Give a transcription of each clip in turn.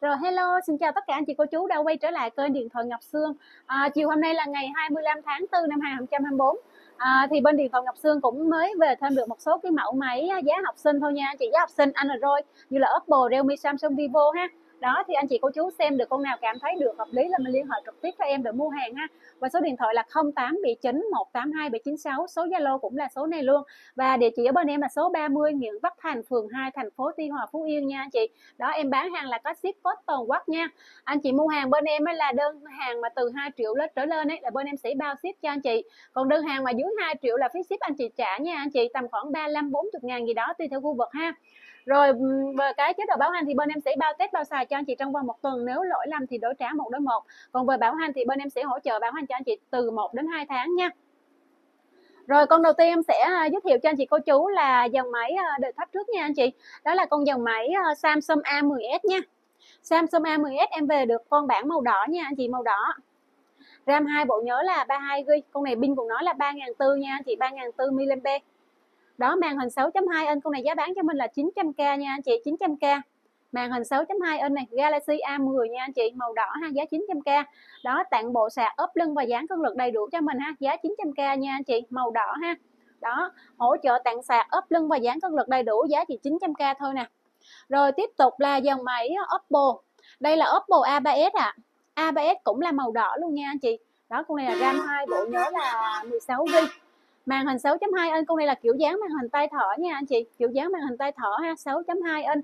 Rồi hello, xin chào tất cả anh chị cô chú đã quay trở lại kênh Điện thoại Ngọc Sương. Chiều hôm nay là ngày 25 tháng 4 năm 2024. Thì bên Điện thoại Ngọc Sương cũng mới về thêm được một số cái mẫu máy giá học sinh thôi nha anh chị, giá học sinh Android như là Oppo, Realme, Samsung, Vivo ha. Đó thì anh chị cô chú xem được con nào cảm thấy được hợp lý là mình liên hệ trực tiếp với em để mua hàng ha. Và số điện thoại là 0879 182 796, số Zalo cũng là số này luôn. Và địa chỉ ở bên em là số 30 Nguyễn Tất Thành, phường 2, thành phố Tuy Hòa, Phú Yên nha anh chị. Đó, em bán hàng là có ship post toàn quốc nha. Anh chị mua hàng bên em ấy là đơn hàng mà từ 2 triệu trở lên ấy là bên em sẽ bao ship cho anh chị. Còn đơn hàng mà dưới 2 triệu là phí ship anh chị trả nha anh chị, tầm khoảng 35-40 ngàn gì đó tùy theo khu vực ha. Rồi về cái chế độ bảo hành thì bên em sẽ bao test bao xài cho anh chị trong vòng 1 tuần, nếu lỗi lầm thì đổi trả 1 đối 1. Còn về bảo hành thì bên em sẽ hỗ trợ bảo hành cho anh chị từ 1 đến 2 tháng nha. Rồi con đầu tiên em sẽ giới thiệu cho anh chị cô chú là dòng máy đời thấp trước nha anh chị. Đó là con dòng máy Samsung A10s nha. Samsung A10s em về được con bản màu đỏ nha anh chị, màu đỏ. RAM 2 bộ nhớ là 32GB. Con này pin của nó là 3400 nha anh chị, 3400 mAh. Đó, màn hình 6.2 inch, con này giá bán cho mình là 900k nha anh chị, 900k. Màn hình 6.2 inch này, Galaxy A10 nha anh chị, màu đỏ ha, giá 900k. Đó, tặng bộ sạc ốp lưng và dán cân lực đầy đủ cho mình ha, giá 900k nha anh chị, màu đỏ ha. Đó, hỗ trợ tặng sạc ốp lưng và dán cân lực đầy đủ, giá chỉ 900k thôi nè. Rồi tiếp tục là dòng máy Oppo. Đây là Oppo A3s ạ. A3s cũng là màu đỏ luôn nha anh chị. Đó, con này là RAM 2 bộ nhớ là 16GB. Màn hình 6.2 inch, con này là kiểu dáng màn hình tay thỏ nha anh chị, kiểu dáng màn hình tay thỏ ha, 6.2 inch.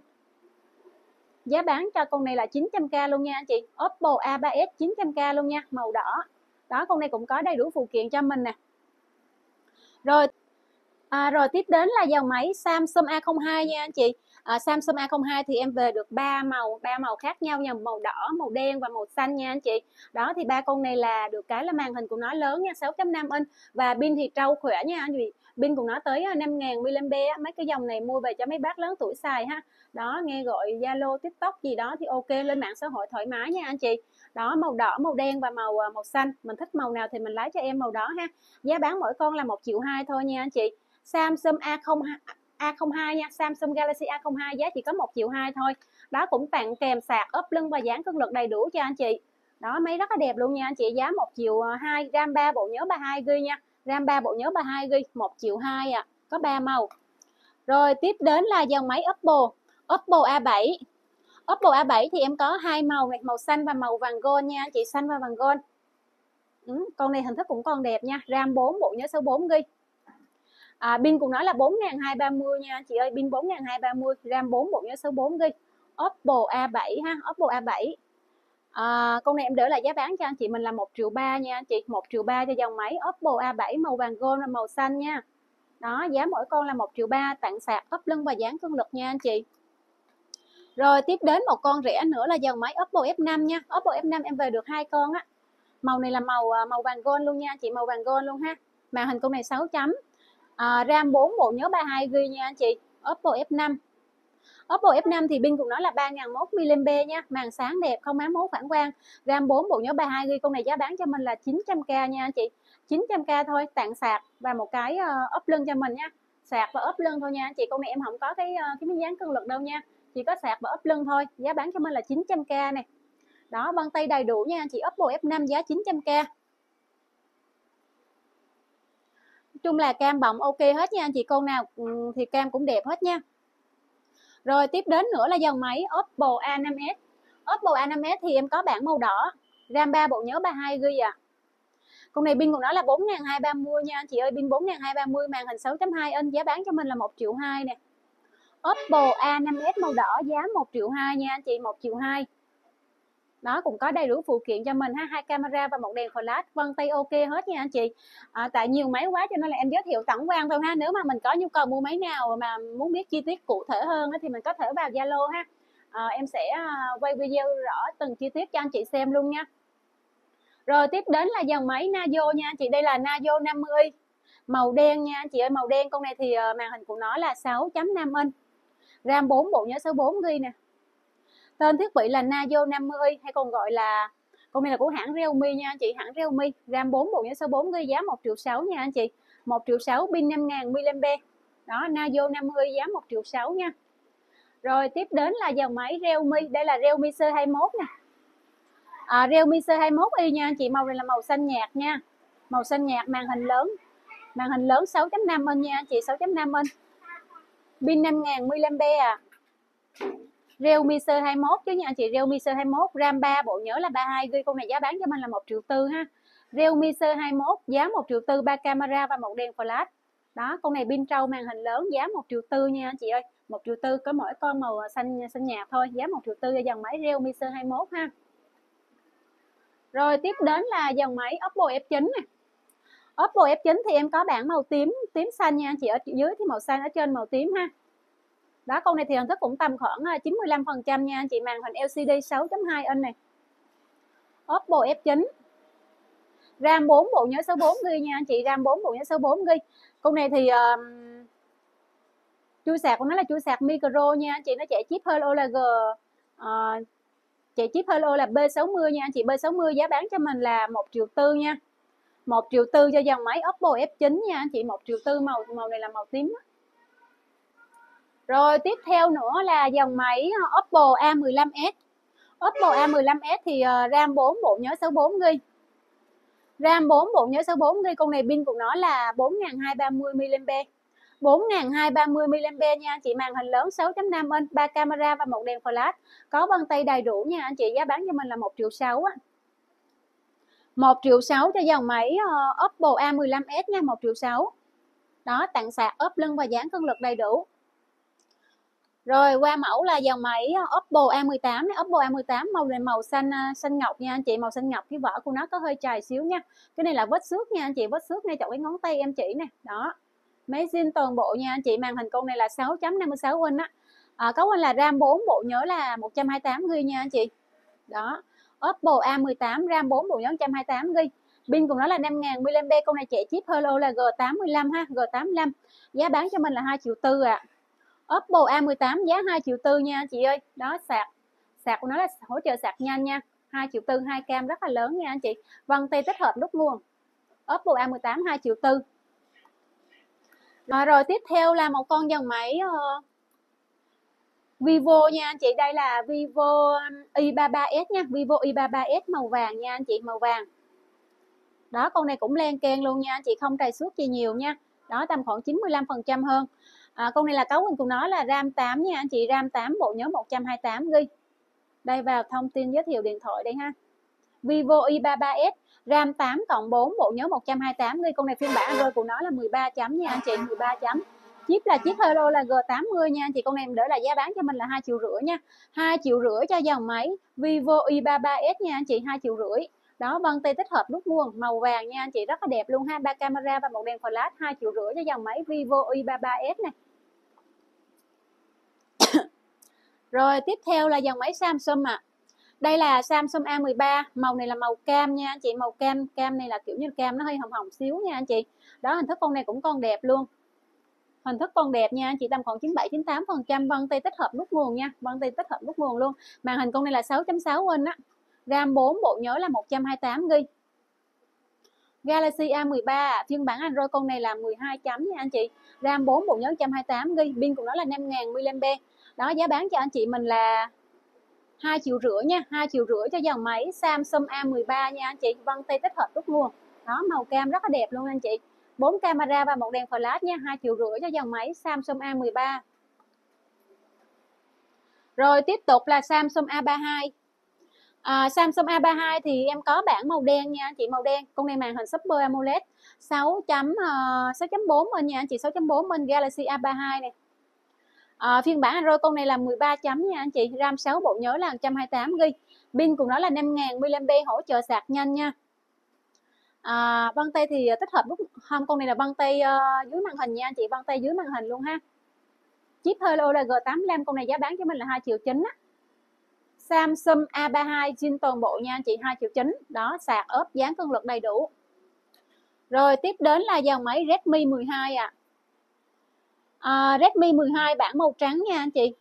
Giá bán cho con này là 900k luôn nha anh chị. Oppo A3s 900k luôn nha, màu đỏ. Đó, con này cũng có đầy đủ phụ kiện cho mình nè. Rồi rồi tiếp đến là dòng máy Samsung A02 nha anh chị. Samsung A02 thì em về được ba màu khác nhau nha, màu đỏ, màu đen và màu xanh nha anh chị. Đó thì ba con này là được cái là màn hình của nó lớn nha, 6.5 inch và pin thì trâu khỏe nha anh chị. Pin của nó tới 5000 mAh, mấy cái dòng này mua về cho mấy bác lớn tuổi xài ha. Đó, nghe gọi Zalo, TikTok gì đó thì ok, lên mạng xã hội thoải mái nha anh chị. Đó, màu đỏ, màu đen và màu xanh, mình thích màu nào thì mình lấy cho em màu đó ha. Giá bán mỗi con là 1,2 triệu thôi nha anh chị. Samsung A02 nha, Samsung Galaxy A02 giá chỉ có 1,2 triệu thôi. Đó, cũng tặng kèm sạc ốp lưng và dán cân lực đầy đủ cho anh chị. Đó, máy rất là đẹp luôn nha anh chị, giá 1,2 triệu, RAM 3 bộ nhớ 32GB nha. RAM 3 bộ nhớ 32GB, 1,2 triệu có 3 màu. Rồi tiếp đến là dòng máy Oppo A7. Oppo A7 thì em có hai màu này, màu xanh và màu vàng gold nha anh chị, xanh và vàng gold. Con này hình thức cũng còn đẹp nha, RAM 4 bộ nhớ 64GB. Pin của nó là 4230 nha anh chị ơi, pin 4230, RAM 4 bộ nhớ 64GB. Oppo A7 ha, Oppo A7. Con này em để lại giá bán cho anh chị mình là 1,3 triệu nha anh chị, 1,3 triệu cho dòng máy Oppo A7 màu vàng gold và màu xanh nha. Đó, giá mỗi con là 1,3 triệu, tặng sạc ốp lưng và dán cân lực nha anh chị. Rồi tiếp đến một con rẻ nữa là dòng máy Oppo F5 nha. Oppo F5 em về được hai con á. Màu này là màu vàng gold luôn nha anh chị, màu vàng gold luôn ha. Màn hình con này 6 chấm. RAM 4 bộ nhớ 32GB nha anh chị. Oppo F5. Oppo F5 thì pin của nó là 3001 mAh nha, màn sáng đẹp, không ám hố phản quang. RAM 4 bộ nhớ 32GB, con này giá bán cho mình là 900k nha anh chị. 900k thôi, tặng sạc và một cái ốp lưng cho mình nha. Sạc và ốp lưng thôi nha anh chị. Con này em không có cái miếng dán cân lực đâu nha. Chỉ có sạc và ốp lưng thôi. Giá bán cho mình là 900k này. Đó, vân tay đầy đủ nha anh chị. Oppo F5 giá 900k. Chung là cam bọng ok hết nha anh chị, con nào thì cam cũng đẹp hết nha. Rồi tiếp đến nữa là dòng máy Oppo A5s. Oppo A5s thì em có bản màu đỏ, RAM 3 bộ nhớ 32GB à. Con này pin của nó là 4230 nha anh chị ơi, pin 4230, màn hình 6.2 inch, giá bán cho mình là 1,2 triệu nè. Oppo A5s màu đỏ giá 1,2 triệu nha anh chị, 1,2 triệu. Đó, cũng có đầy đủ phụ kiện cho mình ha, hai camera và một đèn flash, vân tay ok hết nha anh chị. Tại nhiều máy quá cho nên là em giới thiệu tổng quan thôi ha. Nếu mà mình có nhu cầu mua máy nào mà muốn biết chi tiết cụ thể hơn thì mình có thể vào Zalo ha. Em sẽ quay video rõ từng chi tiết cho anh chị xem luôn nha. Rồi tiếp đến là dòng máy Nazo nha anh chị, đây là Nazo 50i màu đen nha anh chị ơi, màu đen. Con này thì màn hình của nó là 6.5 inch, RAM 4 bộ nhớ 64GB nè. Tên thiết bị là Nazo 50i hay còn gọi là, con này là của hãng Realme nha anh chị, hãng Realme. RAM 4 bộ nhớ 64GB, giá 1,6 triệu nha anh chị, 1,6 triệu, pin 5000 mAh. Đó, Nazo 50i giá 1,6 triệu nha. Rồi tiếp đến là dòng máy Realme, đây là Realme C21 nè. Realme C21 y nha anh chị, màu này là màu xanh nhạt nha. Màu xanh nhạt, màn hình lớn. Màn hình lớn 6.5 inch nha anh chị, 6.5 inch. Pin 5000 mAh à. Realme C21 chứ nha anh chị, Realme C21, RAM 3, bộ nhớ là 32GB, con này giá bán cho mình là 1,4 triệu ha. Realme C21 giá 1,4 triệu, 3 camera và một đèn flash. Đó, con này pin trâu, màn hình lớn, giá 1,4 triệu nha anh chị ơi. 1,4 triệu, có mỗi con màu xanh nhạt thôi, giá 1,4 triệu cho dòng máy Realme C21 ha. Rồi tiếp đến là dòng máy Oppo F9 nè. Oppo F9 thì em có bản màu tím xanh nha anh chị, ở dưới thì màu xanh, ở trên màu tím ha. Đó, con này thì hình thức cũng tầm khoảng 95% nha anh chị, màn hình LCD 6.2 inch này. Oppo F9. RAM 4, bộ nhớ 64GB nha anh chị, RAM 4, bộ nhớ 64GB. Con này thì chui sạc của nó là chui sạc micro nha anh chị, nó chạy chip Helio là chạy chip Helio là B60 nha anh chị, B60, giá bán cho mình là 1,4 triệu nha. 1,4 triệu cho dòng máy Oppo F9 nha anh chị, 1,4 triệu, màu này là màu tím. Rồi tiếp theo nữa là dòng máy Oppo A15s. Oppo A15s thì RAM 4, bộ nhớ 64GB. RAM 4, bộ nhớ 64GB, con này pin của nó là 4230 mAh. 4230 mAh nha anh chị, màn hình lớn 6.5 inch, 3 camera và một đèn flash. Có vân tay đầy đủ nha anh chị, giá bán cho mình là 1,6 triệu á. 1,6 triệu cho dòng máy Oppo A15s nha, 1,6 triệu. Đó, tặng sạc, ốp lưng và dán cân lực đầy đủ. Rồi qua mẫu là dòng máy Oppo A18 này. Oppo A18 màu này màu xanh ngọc nha anh chị, màu xanh ngọc, cái vỏ của nó có hơi chài xíu nha. Cái này là vết xước nha anh chị, vết xước ngay chỗ cái ngón tay em chỉ nè. Đó, máy zin toàn bộ nha anh chị, màn hình con này là 6.56 inch á. Có là RAM 4, bộ nhớ là 128GB nha anh chị. Đó, Oppo A18 RAM 4, bộ nhớ 128GB. Pin của nó là 5000 mAh, con này chạy chip Helio là G85 ha, G85. Giá bán cho mình là 2,4 triệu ạ. Oppo A18 giá 2,4 triệu nha chị ơi. Đó, sạc của nó là hỗ trợ sạc nhanh nha. 2,4 triệu, 2 cam rất là lớn nha anh chị. Vân tay tích hợp nút nguồn. Oppo A18 2,4 triệu. Rồi tiếp theo là một con dòng máy Vivo nha anh chị, đây là Vivo Y33s nha, Vivo Y33s màu vàng nha anh chị, màu vàng. Đó, con này cũng len keng luôn nha anh chị, không trầy xước gì nhiều nha. Đó, tầm khoảng 95% hơn. Con này là cấu hình của nó là RAM 8 nha anh chị, RAM 8, bộ nhớ 128GB. Đây, vào thông tin giới thiệu điện thoại đây ha. Vivo Y33s, RAM 8 cộng 4, bộ nhớ 128GB. Con này phiên bản Android của nó là 13 chấm nha anh chị, 13 chấm. Chip là chip Helio là G80 nha anh chị, con này đỡ là giá bán cho mình là 2,5 triệu nha. 2,5 triệu cho dòng máy Vivo Y33s nha anh chị, 2,5 triệu. Đó, vân tay tích hợp nút nguồn màu vàng nha anh chị, rất là đẹp luôn ha, 3 camera và một đèn flash, 2,5 triệu cho dòng máy Vivo Y33s này. Rồi tiếp theo là dòng máy Samsung ạ. Đây là Samsung A13, màu này là màu cam nha anh chị, màu cam này là kiểu như cam nó hơi hồng hồng xíu nha anh chị. Đó, hình thức con này cũng còn đẹp luôn. Hình thức còn đẹp nha anh chị, tầm khoảng 97-98%, vân tay tích hợp nút nguồn nha, vân tay tích hợp nút nguồn luôn. Màn hình con này là 6.6 inch á. RAM 4, bộ nhớ là 128GB. Galaxy A13 phiên bản Android con này là 12 chấm nha anh chị. RAM 4, bộ nhớ 128GB, pin của nó là 5000 mAh. Đó, giá bán cho anh chị mình là 2,5 triệu nha, 2,5 triệu cho dòng máy Samsung A13 nha anh chị, vân tay tích hợp nút nguồn. Đó, màu cam rất là đẹp luôn anh chị. 4 camera và một đèn flash nha, 2,5 triệu cho dòng máy Samsung A13. Rồi tiếp tục là Samsung A32. Samsung A32 thì em có bản màu đen nha anh chị, màu đen. Con này màn hình Super AMOLED 6.4 inch nha anh chị, 6.4 inch Galaxy A32 này. Phiên bản Android con này là 13 chấm nha anh chị, RAM 6, bộ nhớ là 128GB. Pin của nó là 5000 mAh, hỗ trợ sạc nhanh nha. Vân tay thì tích hợp nút không, con này là vân tay dưới màn hình nha anh chị, vân tay dưới màn hình luôn ha. Chip Helio là G85, con này giá bán cho mình là 2,9 triệu á. Samsung A32 zin toàn bộ nha anh chị, 2,9 triệu. Đó, sạc ốp dán cân lực đầy đủ. Rồi tiếp đến là dòng máy Redmi 12 ạ. Redmi 12 bản màu trắng nha anh chị.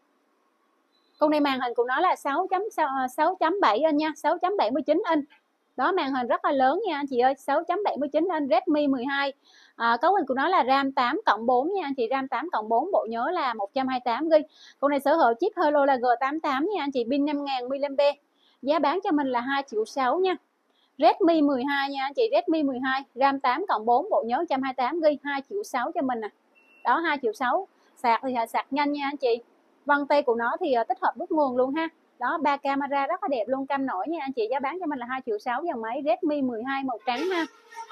Con này màn hình của nó là 6.7 inch nha, 6.79 inch. Đó, màn hình rất là lớn nha anh chị ơi, 6.79 inch Redmi 12. Cấu hình của nó là RAM 8+4 nha anh chị, RAM 8+4, bộ nhớ là 128GB. Con này sở hữu chip Helio là G88 nha anh chị, pin 5000 mAh. Giá bán cho mình là 2,6 triệu nha. Redmi 12 nha anh chị, Redmi 12, RAM 8+4, bộ nhớ 128GB, 2,6 triệu cho mình nè. Đó, 2,6 triệu. Sạc thì sạc nhanh nha anh chị. Vân tay của nó thì tích hợp đúc nguồn luôn ha. Đó, 3 camera rất là đẹp luôn, cam nổi nha anh chị. Giá bán cho mình là 2,6 triệu, dòng máy Redmi 12 màu trắng ha.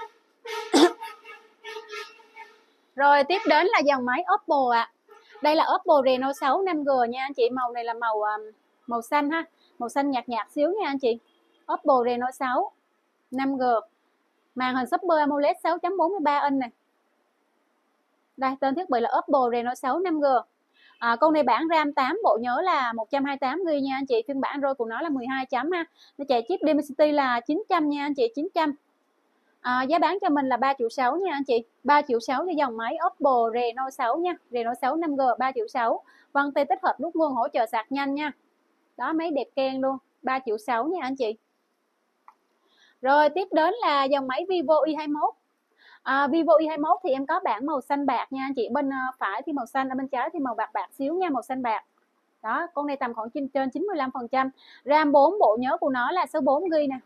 Rồi tiếp đến là dòng máy Oppo ạ. Đây là Oppo Reno 6 5G nha anh chị. Màu này là màu xanh ha, màu xanh nhạt nhạt xíu nha anh chị. Oppo Reno 6 5G. Màn hình Super AMOLED 6.43 inch này. Đây, tên thiết bị là Oppo Reno 6 5G. Con này bản RAM 8, bộ nhớ là 128GB nha anh chị. Phiên bản Android của nó là 12 chấm ha. Nó chạy chip Dimensity là 900 nha anh chị, 900. Giá bán cho mình là 3,6 triệu nha anh chị. 3,6 triệu cho dòng máy Oppo Reno 6 nha. Reno 6 5G 3,6 triệu. Vân tay tích hợp nút nguồn, hỗ trợ sạc nhanh nha. Đó, máy đẹp keng luôn. 3,6 triệu nha anh chị. Rồi tiếp đến là dòng máy Vivo Y21. Vivo Y21 thì em có bản màu xanh bạc nha anh chị. Bên phải thì màu xanh, ở bên trái thì màu bạc bạc xíu nha, màu xanh bạc. Đó, con này tầm khoảng trên 95%. RAM 4, bộ nhớ của nó là 64GB nè.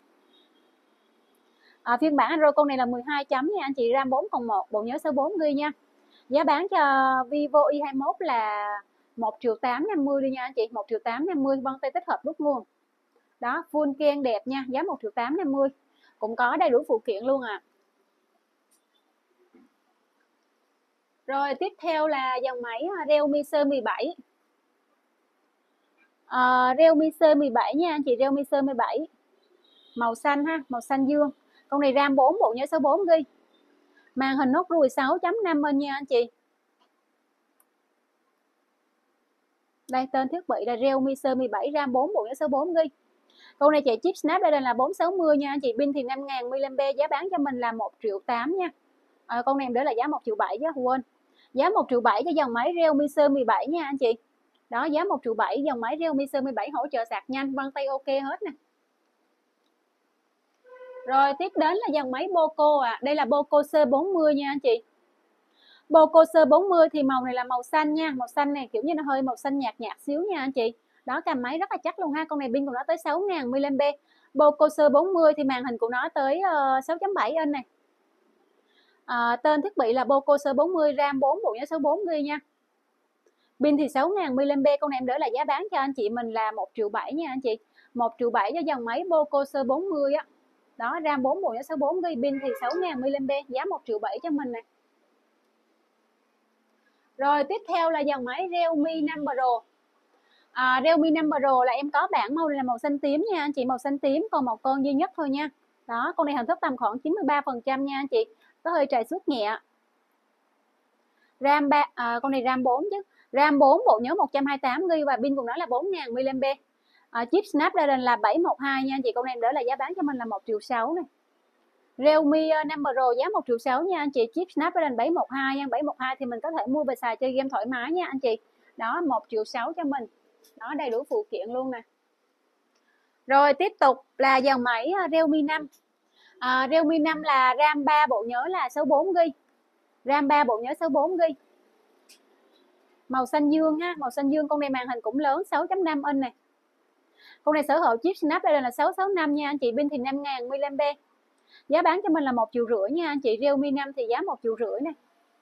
Phiên bản Android con này là 12 chấm nha anh chị, RAM 4+1, bộ nhớ 64GB nha. Giá bán cho Vivo Y21 là 1.850.000 đi nha anh chị, 1.850.000, vân tay tích hợp nút nguồn. Đó, full keng đẹp nha, giá 1.850.000. Cũng có đầy đủ phụ kiện luôn ạ. Rồi tiếp theo là dòng máy Realme C17. Realme C17 nha anh chị, Realme C17 màu xanh ha, màu xanh dương. Con này RAM 4, bộ nhớ 64GB. Màn hình nốt ruồi 6.5 inch nha anh chị. Đây, tên thiết bị là Realme C17, RAM 4, bộ nhớ 64GB. Con này chạy chip Snapdragon là 460 nha anh chị, pin thì 5000 mAh. Giá bán cho mình là 1,8 triệu nha. Con này em để là giá 1,7 triệu chứ, quên. Giá 1,7 triệu cho dòng máy Realme C17 nha anh chị. Đó, giá 1,7 triệu dòng máy Realme C17, hỗ trợ sạc nhanh, vân tay ok hết nè. Rồi tiếp đến là dòng máy Poco ạ. Đây là Poco C40 nha anh chị. Poco C40 thì màu này là màu xanh nha. Màu xanh này kiểu như nó hơi màu xanh nhạt nhạt xíu nha anh chị. Đó, cầm máy rất là chắc luôn ha. Con này pin của nó tới 6000 mAh. Poco C40 thì màn hình của nó tới 6.7 inch này. Tên thiết bị là Poco C40, RAM 4, bộ nhớ 64GB nha. Pin thì 6000 mAh. Con này em để là giá bán cho anh chị mình là 1,7 triệu nha anh chị. 1,7 triệu cho dòng máy Poco C40 á. Đó, RAM 4, bộ nhớ 64GB, pin thì 6000 mAh, giá 1,7 triệu cho mình nè. Rồi tiếp theo là dòng máy Realme 5 Pro. Realme 5 Pro là em có bản màu này là màu xanh tím nha anh chị, màu xanh tím, còn màu con duy nhất thôi nha. Đó, con này hình thức tầm khoảng 93% nha anh chị, có hơi trầy xước nhẹ. RAM 3, con này RAM 4 chứ, RAM 4, bộ nhớ 128GB và pin của nó là 4000 mAh. Chip Snapdragon là 712 nha anh chị. Con này đỡ là giá bán cho mình là 1,6 triệu này. Realme 5 Pro giá 1,6 triệu nha anh chị. Chip Snapdragon 712 nha. 712 thì mình có thể mua về xài chơi game thoải mái nha anh chị. Đó, 1,6 triệu cho mình. Đó, đầy đủ phụ kiện luôn nè. Rồi tiếp tục là dòng máy Realme 5. Realme 5 là RAM 3, bộ nhớ là 64GB. RAM 3, bộ nhớ 64GB. Màu xanh dương ha, màu xanh dương. Con này màn hình cũng lớn, 6.5 inch này. Con này sở hữu chip Snapdragon là 665 nha anh chị, pin thì 5000 mAh. Giá bán cho mình là 1,5 triệu nha anh chị. Realme 5 thì giá 1,5 triệu nè.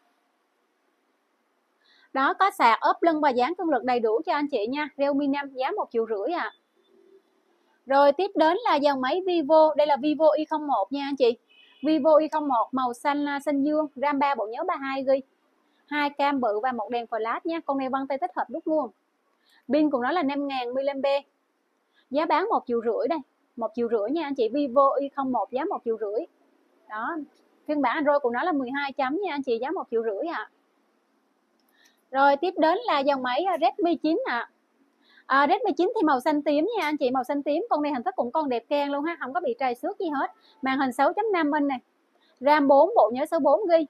Đó, có sạc, ốp lưng và dán cân lực đầy đủ cho anh chị nha. Realme 5 giá 1,5 triệu ạ. Rồi tiếp đến là dòng máy Vivo. Đây là Vivo Y01 nha anh chị. Vivo Y01 màu xanh xanh dương, RAM 3, bộ nhớ 32GB. 2 cam bự và một đèn flash nha. Con này vân tay tích hợp đúc luôn. Pin của nó là 5000 mAh. Giá bán 1,5 triệu đây. 1,5 triệu nha anh chị. Vivo Y01 giá 1,5 triệu. Đó, phiên bản Android của nó là 12 chấm nha anh chị, giá 1,5 triệu ạ. Rồi tiếp đến là dòng máy Redmi 9 ạ. Redmi 9 thì màu xanh tím nha anh chị, màu xanh tím. Con này hình thức cũng còn đẹp keng luôn ha, không có bị trầy xước gì hết. Màn hình 6.5 inch này. RAM 4, bộ nhớ 64GB.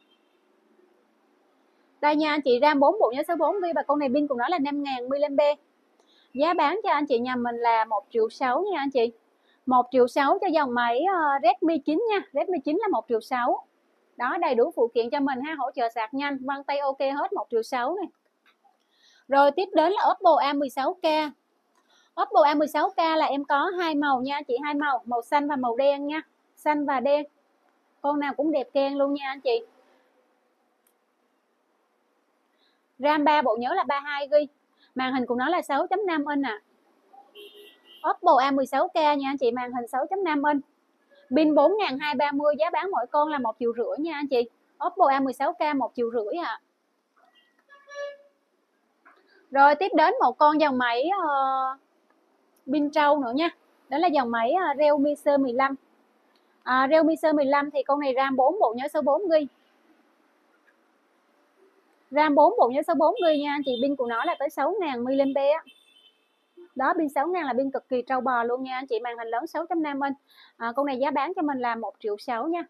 Đây nha anh chị, RAM 4, bộ nhớ 64GB và con này pin của nó là 5000 mAh. Giá bán cho anh chị nhà mình là 1,6 triệu nha anh chị. 1.600.000 cho dòng máy Redmi 9 nha. Redmi 9 là 1.600.000. Đó, đầy đủ phụ kiện cho mình ha, hỗ trợ sạc nhanh, vân tay ok hết, 1.600.000 này. Rồi tiếp đến là Oppo A16K. Oppo A16K là em có hai màu nha chị, hai màu, màu xanh và màu đen nha. Xanh và đen. Con nào cũng đẹp keng luôn nha anh chị. RAM 3, bộ nhớ là 32GB. Màn hình của nó là 6.5 inch à. Oppo A16K nha anh chị, màn hình 6.5 inch. Pin 4230, giá bán mỗi con là 1,5 triệu nha anh chị. Oppo A16K 1,5 triệu à. Rồi tiếp đến một con dòng máy pin trâu nữa nha. Đó là dòng máy Realme C15. Realme C15 thì con này RAM 4, bộ nhớ số 4GB. RAM 4, bộ nhớ số 4GB nha anh chị, pin của nó là tới 6000 mAh. Đó, pin 6000 là pin cực kỳ trâu bò luôn nha anh chị, màn hình lớn 6.5 inch. Con này giá bán cho mình là 1,6 triệu nha.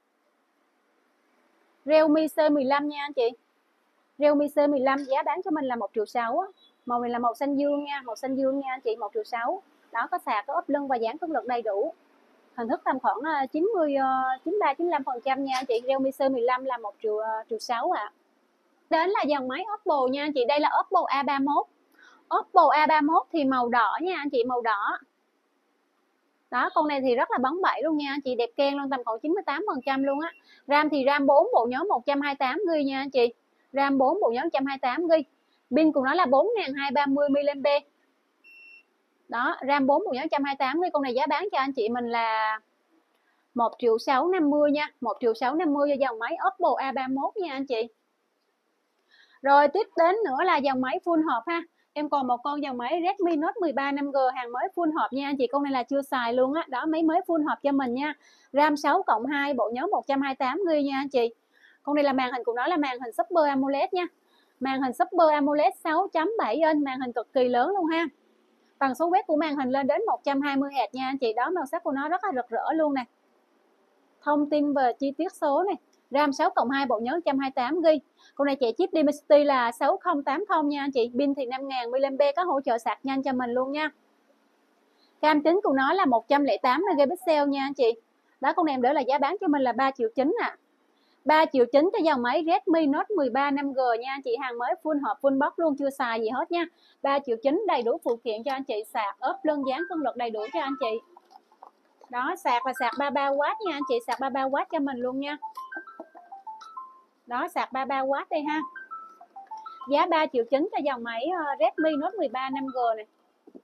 Realme C15 nha anh chị. Realme C15 giá bán cho mình là 1,6 triệu á. Màu này là màu xanh dương nha, màu xanh dương nha anh chị, 1,6 triệu. Đó, có sạc, có ốp lưng và dán cường lực đầy đủ. Hình thức tầm khoảng 93-95% nha anh chị. Realme C15 là 1,6 triệu ạ. Đến là dòng máy Oppo nha anh chị, đây là Oppo A31. Oppo A31 thì màu đỏ nha anh chị, màu đỏ. Đó, con này thì rất là bóng bẩy luôn nha anh chị, đẹp keng luôn, tầm khoảng 98% luôn á. RAM thì RAM 4, bộ nhớ 128GB nha anh chị. RAM 4, bộ nhớ 128GB. Pin của nó là 4230 mAh. Đó, RAM 4, bộ nhớ 128GB. Con này giá bán cho anh chị mình là 1.650.000 nha, 1.650.000 cho dòng máy Oppo A31 nha anh chị. Rồi tiếp đến nữa là dòng máy full hộp ha. Em còn một con dòng máy Redmi Note 13 5G hàng mới full hộp nha anh chị. Con này là chưa xài luôn á. Đó, máy mới full hộp cho mình nha. RAM 6+2, bộ nhớ 128GB nha anh chị. Con này là màn hình của nó là màn hình Super AMOLED nha. Màn hình Super AMOLED 6.7 inch, màn hình cực kỳ lớn luôn ha. Tần số quét của màn hình lên đến 120Hz nha anh chị. Đó, màu sắc của nó rất là rực rỡ luôn nè. Thông tin về chi tiết số này. RAM 6+2, bộ nhớ 128GB. Con này chạy chip Dimensity là 6080 nha anh chị. Pin thì 5000 mAh, có hỗ trợ sạc nhanh cho mình luôn nha. Cam chính của nó là 108 megapixel nha anh chị. Đó, con này em đỡ là giá bán cho mình là 3,9 triệu ạ. 3,9 triệu cho dòng máy Redmi Note 13 5G nha anh chị, hàng mới full hộp full box luôn, chưa xài gì hết nha. 3,9 triệu, đầy đủ phụ kiện cho anh chị, sạc, ốp lưng, dán cường lực đầy đủ cho anh chị. Đó, sạc là sạc 33W nha anh chị, sạc 33W cho mình luôn nha. Đó, sạc 33W đây ha. Giá 3,9 triệu cho dòng máy Redmi Note 13 5G này.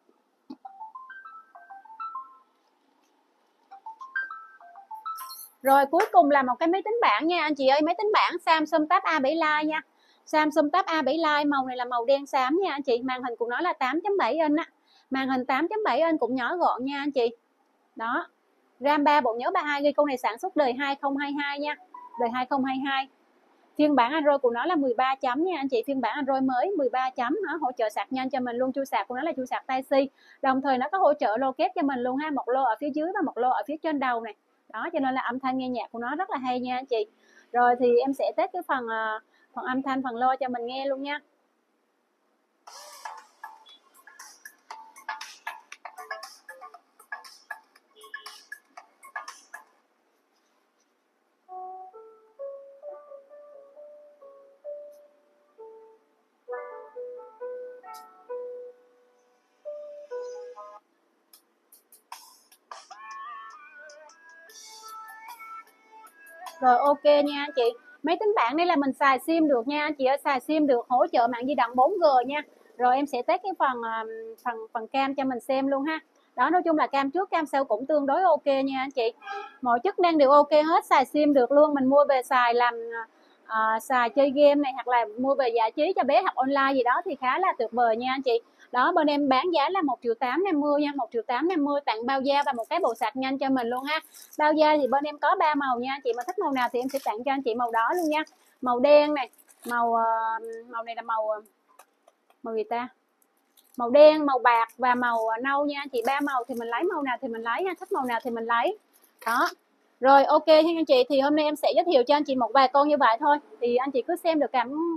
Rồi cuối cùng là một cái máy tính bảng nha anh chị ơi, máy tính bảng Samsung Tab A7 Lite nha. Samsung Tab A7 Lite, màu này là màu đen xám nha anh chị, màn hình của nó là 8.7 inch á. Màn hình 8.7 inch cũng nhỏ gọn nha anh chị. Đó. RAM 3, bộ nhớ 32GB, con này sản xuất đời 2022 nha. Đời 2022. Phiên bản Android của nó là 13 chấm nha anh chị, phiên bản Android mới 13 chấm, hỗ trợ sạc nhanh cho mình luôn, chui sạc của nó là chui sạc Type-C. Đồng thời nó có hỗ trợ lô kép cho mình luôn ha, một lô ở phía dưới và một lô ở phía trên đầu này. Đó, cho nên là âm thanh nghe nhạc của nó rất là hay nha anh chị. Rồi thì em sẽ test cái phần âm thanh, phần lô cho mình nghe luôn nha. Rồi ok nha anh chị. Máy tính bảng đây là mình xài sim được nha anh chị ơi, xài sim được, hỗ trợ mạng di động 4G nha. Rồi em sẽ test cái phần cam cho mình xem luôn ha. Đó, nói chung là cam trước cam sau cũng tương đối ok nha anh chị. Mọi chức năng đều ok hết, xài sim được luôn. Mình mua về xài làm xài chơi game này, hoặc là mua về giải trí cho bé học online gì đó thì khá là tuyệt vời nha anh chị. Đó, bên em bán giá là 1.850.000 nha, 1.850.000, tặng bao da và một cái bộ sạc nhanh cho mình luôn ha. Bao da thì bên em có 3 màu nha anh chị, mà thích màu nào thì em sẽ tặng cho anh chị màu đó luôn nha. Màu đen này, màu này là màu gì ta? Màu đen, màu bạc và màu nâu nha anh chị. 3 màu thì mình lấy màu nào thì mình lấy ha, thích màu nào thì mình lấy. Đó. Rồi ok anh chị, thì hôm nay em sẽ giới thiệu cho anh chị một vài con như vậy thôi. Thì anh chị cứ xem được cảm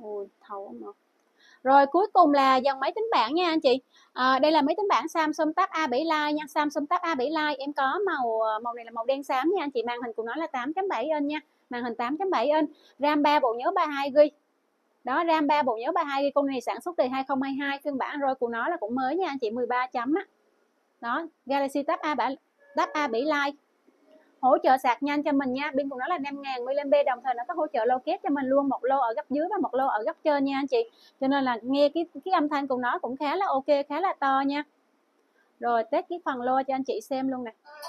Ui, thầu mà. Rồi cuối cùng là dòng máy tính bảng nha anh chị. Đây là máy tính bảng Samsung Tab A7 Lite nha. Samsung Tab A7 Lite em có màu này là màu đen xám nha anh chị. Màn hình của nó là 8.7 inch nha. Màn hình 8.7 inch, RAM 3, bộ nhớ 32GB. Đó, RAM 3, bộ nhớ 32GB. Con này sản xuất từ 2022, phiên bản Android của nó là cũng mới nha anh chị, 13 chấm á. Đó, Galaxy Tab A7 Lite. Hỗ trợ sạc nhanh cho mình nha, pin của nó là 5000 mAh, đồng thời nó có hỗ trợ lô kết cho mình luôn, một lô ở góc dưới và một lô ở góc trên nha anh chị. Cho nên là nghe cái âm thanh của nó cũng khá là ok, khá là to nha. Rồi test cái phần lô cho anh chị xem luôn nè.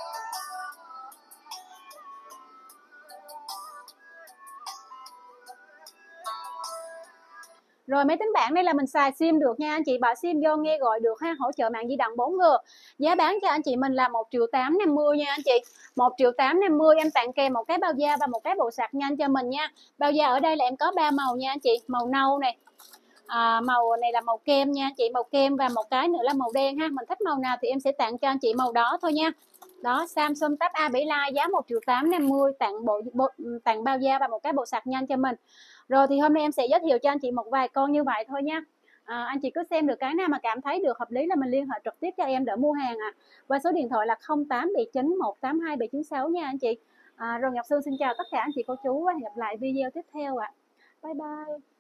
Rồi máy tính bảng đây là mình xài sim được nha anh chị, bỏ sim vô nghe gọi được ha, hỗ trợ mạng di động 4G. Giá bán cho anh chị mình là 1.850.000 nha anh chị. 1.850.000 em tặng kèm một cái bao da và một cái bộ sạc nhanh cho mình nha. Bao da ở đây là em có 3 màu nha anh chị, màu nâu này, màu này là màu kem nha chị, màu kem, và một cái nữa là màu đen ha. Mình thích màu nào thì em sẽ tặng cho anh chị màu đó thôi nha. Đó, Samsung Tab A7 Lite giá 1.850.000, tặng bao da và một cái bộ sạc nhanh cho mình. Rồi thì hôm nay em sẽ giới thiệu cho anh chị một vài con như vậy thôi nha. Anh chị cứ xem được cái nào mà cảm thấy được hợp lý là mình liên hệ trực tiếp cho em đỡ mua hàng qua số điện thoại là 0879 182 796 nha anh chị. Rồi Ngọc Sương xin chào tất cả anh chị cô chú và hẹn gặp lại video tiếp theo ạ. Bye bye.